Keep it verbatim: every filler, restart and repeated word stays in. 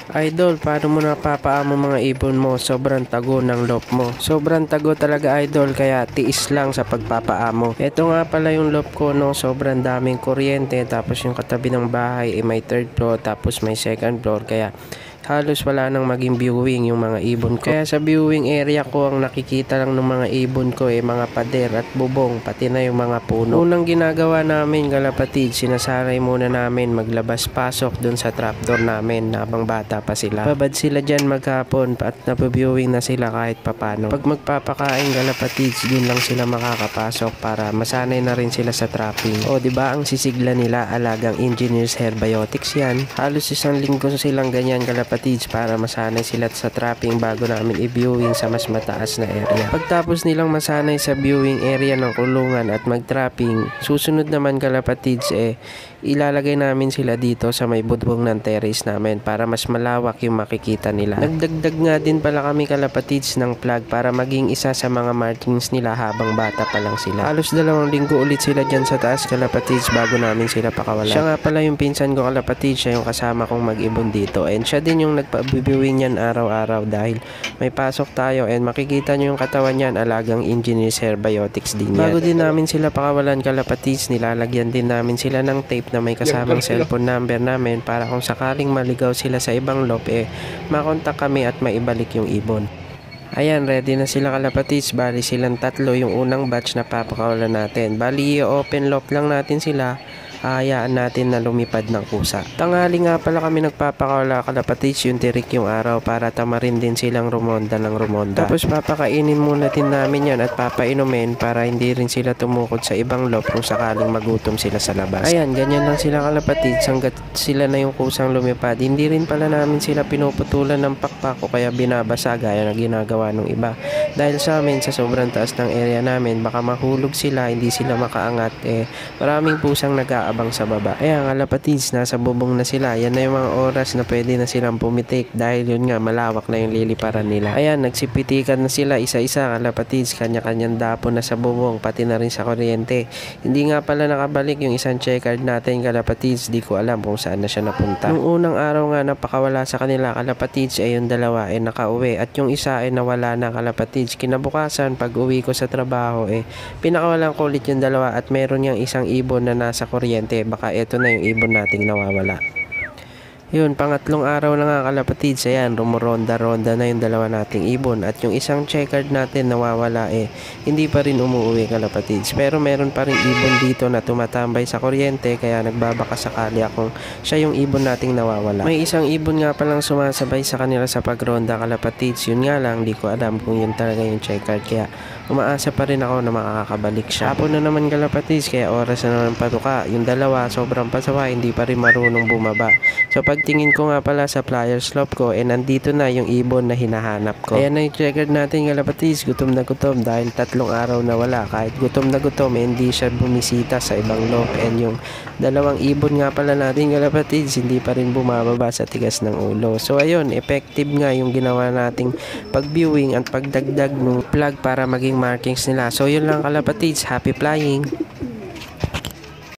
Idol, paano mo napapaamo mga ibon mo? Sobrang tago ng loop mo. Sobrang tago talaga idol, kaya tiis lang sa pagpapaamo. Ito nga pala yung loop ko, no? Sobrang daming kuryente, tapos yung katabi ng bahay eh, may third floor, tapos may second floor, kaya halos wala nang maging viewing yung mga ibon ko. Kaya sa viewing area ko, ang nakikita lang ng mga ibon ko eh mga pader at bubong, pati na yung mga puno. Unang ginagawa namin kalapatid, sinasanay muna namin maglabas pasok dun sa trapdoor namin habang bata pa sila. Babad sila dyan maghapon at napaviewing na sila kahit papano. Pag magpapakain kalapatid, dun lang sila makakapasok para masanay na rin sila sa trapping. O diba ang sisigla nila, alagang Engineers Herbiotics yan. Halos isang linggo silang ganyan kalapatid para masanay sila sa trapping bago namin i-viewing sa mas mataas na area. Pagtapos nilang masanay sa viewing area ng kulungan at mag-trapping, susunod naman kalapatids eh ilalagay namin sila dito sa may budbong ng terrace namin para mas malawak yung makikita nila. Nagdagdag nga din pala kami kalapatids ng plug para maging isa sa mga markings nila habang bata pa lang sila. Halos dalawang linggo ulit sila dyan sa taas kalapatids bago namin sila pakawalan. Siya nga pala yung pinsan ko kalapatids, siya yung kasama kong mag-ibon dito and siya din yung nagpa-viewing yan araw-araw dahil may pasok tayo and makikita nyo yung katawan yan, alagang Engineers Herbiotics din yan. Bago din namin sila pakawalan kalapatids, nilalagyan din namin sila ng tape na may kasamang cellphone number namin para kung sakaling maligaw sila sa ibang loop eh makontak kami at maibalik yung ibon. Ayan, ready na sila kalapatids. Bali silang tatlo yung unang batch na papakawalan natin. Bali i-open loop lang natin sila, hayaan natin na lumipad ng kusa. Tanghali nga pala kami nagpapakawala kalapatids, yung tirik yung araw para tamarin din silang rumonda ng rumonda. Tapos papakainin muna din namin yan at papainumin para hindi rin sila tumukod sa ibang loop kung sakaling magutom sila sa labas. Ayan, ganyan lang sila kalapatids hanggat sila na yung kusang lumipad. Hindi rin pala namin sila pinuputulan ng pakpak o kaya binabasa gaya na ginagawa ng iba. Dahil sa amin, sa sobrang taas ng area namin, baka mahulog sila, hindi sila makaangat, eh maraming pusang nag-aabang sa baba. Ayan kalapatids, nasa bubong na sila. Yan na yung mga oras na pwede na silang pumitik dahil yun nga malawak na yung liliparan nila. Ayan, nagsipitikan na sila isa-isa kalapatids, kanya-kanyang dapo na sa bubong, pati na rin sa kuryente. Hindi nga pala nakabalik yung isang checkered natin kalapatids, di ko alam kung saan na siya napunta. Nung unang araw nga napakawala sa kanila kalapatids ay yung dalawa ay nakauwi at yung isa ay nawala na kalapatids. Kinabukasan pag uwi ko sa trabaho eh pinakawalan ko ulit yung dalawa at meron yung isang ibon na nasa kuryente. Baka ito na yung ibon nating nawawala. Yun, pangatlong araw na nga kalapatids, ayan, rumuronda-ronda na yung dalawa nating ibon at yung isang checkered natin nawawala eh, hindi pa rin umuwi kalapatids. Pero meron pa rin ibon dito na tumatambay sa kuryente kaya nagbabaka sakali akong siya yung ibon nating nawawala. May isang ibon nga palang sumasabay sa kanila sa pagronda kalapatids, yun nga lang, di ko alam kung yun talaga yung checkered kaya umaasa pa rin ako na makakabalik siya. Hapon na naman kalapatids, kaya oras na naman patuka. Yung dalawa, sobrang pasawa, hindi pa rin marunong bumaba. So pagtingin ko nga pala sa flyer slope ko, eh nandito na yung ibon na hinahanap ko. Ayan na yung checkered natin kalapatids, gutom na gutom dahil tatlong araw na wala. Kahit gutom na gutom, eh, hindi siya bumisita sa ibang loop. And yung dalawang ibon nga pala natin kalapatids, hindi pa rin bumababa sa tigas ng ulo. So ayun, effective nga yung ginawa nating pag-viewing at pagdagdag ng plug para maging markings nila. So yun lang kalapatids, happy flying!